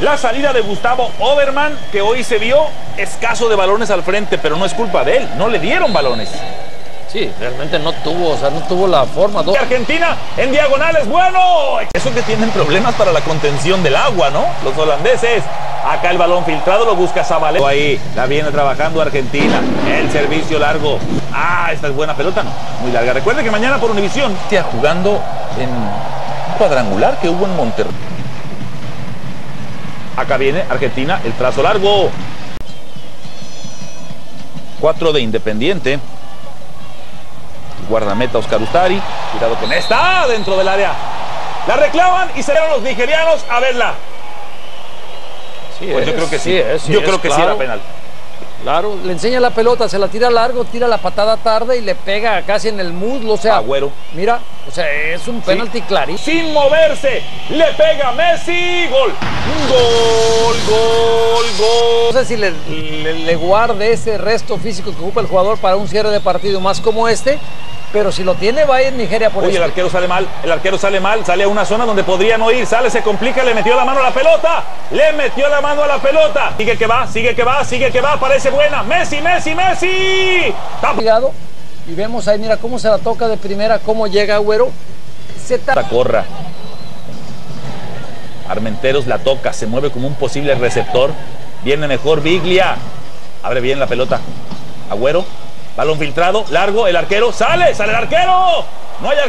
La salida de Gustavo Oberman, que hoy se vio escaso de balones al frente, pero no es culpa de él, no le dieron balones. Sí, realmente no tuvo la forma. Argentina en diagonales, bueno. Eso que tienen problemas para la contención del agua, ¿no? Los holandeses. Acá el balón filtrado lo busca Zabaleta. Ahí la viene trabajando Argentina. El servicio largo. Ah, esta es buena pelota, no. Muy larga. Recuerde que mañana por Univisión está jugando en un cuadrangular que hubo en Monterrey. Acá viene Argentina, el trazo largo. 4 de Independiente. Guardameta Oscar Ustari. Cuidado con esta. Dentro del área. La reclaman y se dieron los nigerianos a verla. Sí, pues yo creo que sí. Yo creo que sí era penal. Claro, le enseña la pelota, se la tira largo, tira la patada tarde y le pega casi en el muslo, o sea, Agüero. Mira, o sea, es un penalti clarísimo. Sin moverse, le pega Messi, gol. Gol, gol, gol. No sé si le guarde ese resto físico que ocupa el jugador para un cierre de partido más como este, pero si lo tiene va a ir Nigeria por Oye, el arquero sale mal, sale a una zona donde podría no ir, sale, se complica, le metió la mano a la pelota, sigue que va, parece buena, Messi, Cuidado, y vemos ahí, mira cómo se la toca de primera, cómo llega Agüero, corra, Armenteros la toca, se mueve como un posible receptor, viene mejor Biglia, abre bien la pelota, Agüero. Balón filtrado, largo, el arquero, sale el arquero. No hay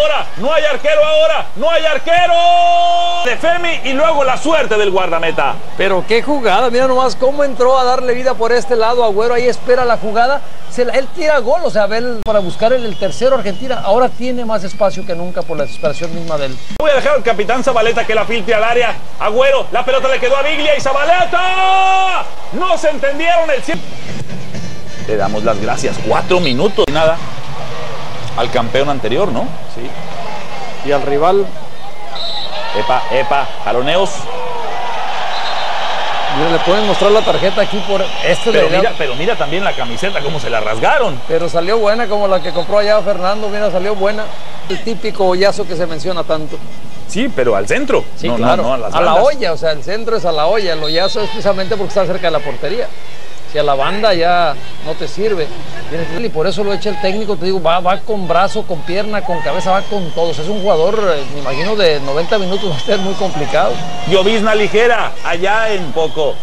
arquero. De Femi y luego la suerte del guardameta. Pero qué jugada, mira nomás cómo entró a darle vida por este lado, Agüero ahí espera la jugada, él tira gol, o sea, para buscar el tercero Argentina, ahora tiene más espacio que nunca por la desesperación misma de él. Voy a dejar al capitán Zabaleta que la filtre al área, Agüero, la pelota le quedó a Biglia y Zabaleta. No se entendieron el cielo. Le damos las gracias, 4 minutos y nada al campeón anterior, ¿no? Sí. Y al rival. Jaloneos. Mira, le pueden mostrar la tarjeta aquí por este. Pero mira también la camiseta, cómo se la rasgaron. Pero salió buena como la que compró allá Fernando, mira, salió buena. El típico hoyazo que se menciona tanto. Sí, pero al centro. Sí, no, claro. No, a las a la bandas. olla, o sea, el centro es a la olla. El hoyazo es precisamente porque está cerca de la portería. Si a la banda ya no te sirve. Y por eso lo echa el técnico, te digo, va con brazo, con pierna, con cabeza, va con todos. Es un jugador, me imagino, de 90 minutos va a ser muy complicado. Llovizna ligera, allá en poco.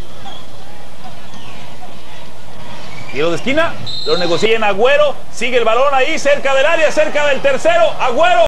Tiro de esquina, lo negocia en Agüero, sigue el balón ahí, cerca del área, cerca del tercero, Agüero.